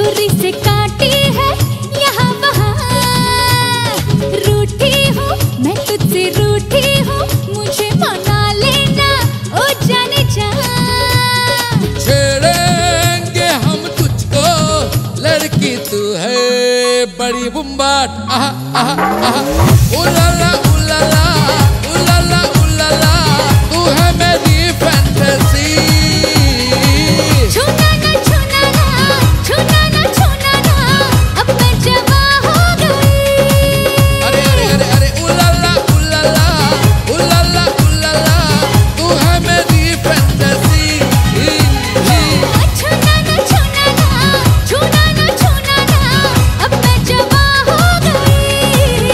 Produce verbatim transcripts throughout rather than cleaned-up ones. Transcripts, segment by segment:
छुरी से काटी है यहाँ वहाँ, रूठी हूँ मैं तुझसे रूठी हूँ, मुझे मना लेना ओ जाने जा। छेड़ेंगे हम तुझको लड़की तू है बड़ी बुम्बाट, आहा आहा आहा, उलाला उलाला उलाला उलाला, तू है मेरी फैंटेसी। छूना ना छूना ना छूना ना छूना ना, अब मैं जवा हो गई। अरे अरे अरे अरे उलाला उलाला उलाला उलाला, तू है मेरी फैंटेसी। छूना ना छूना ना छूना ना छूना ना, अब मैं जवा हो गई।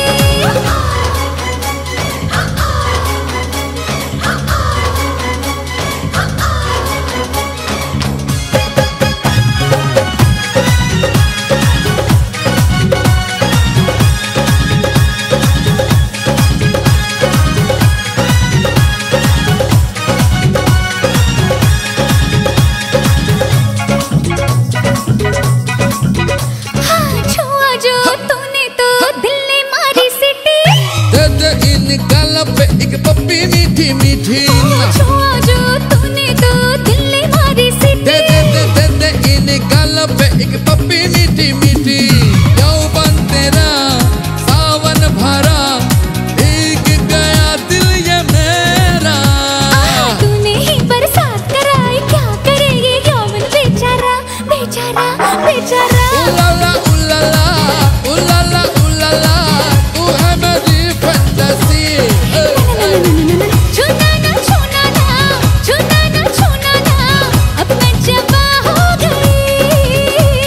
हाँ, छुआ जो तूने तो दिल ने मारी सीटी। दे दे इन गालों पे एक पप्पी मीठी मीठी, छुआ जो तूने तो दिल ने मारी सीटी। दे दे दे दे दे इन गालों पे एक पप्पी मीठी मीठी। यौवन तेरा सावन भरा, भीग गया दिल ये मेरा। तूने ही बरसात कराई, क्या करे ये यौवन बेचारा बेचारा बेचारा। उलाला उलाला उलाला उलाला, तू है मेरी फैंटेसी। छूना ना छूना ना छूना ना छूना ना, अब मैं जवा हो गई।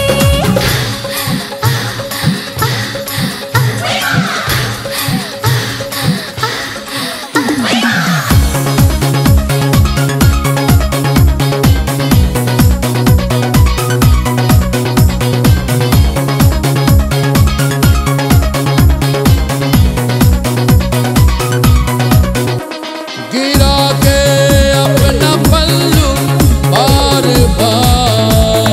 गिरा के अपना पल्लू बार बार,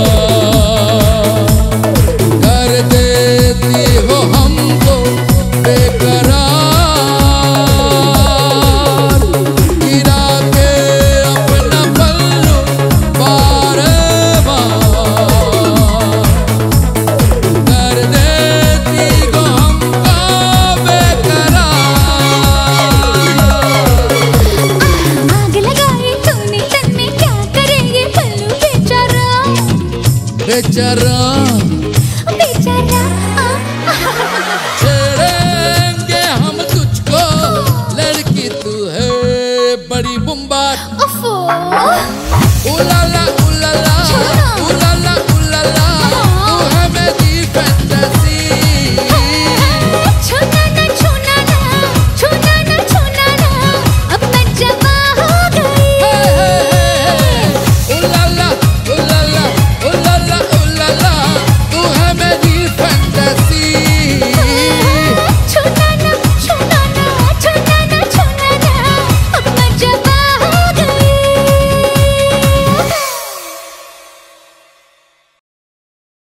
कर देती हो हमको बेकरार। गिरा के अपना पल्लू बार बार, कर देती हो हमको बेकरार। आग लगाई तूने तन में, क्या करे ये पल्लू बेचारा बेचारा बेचारा।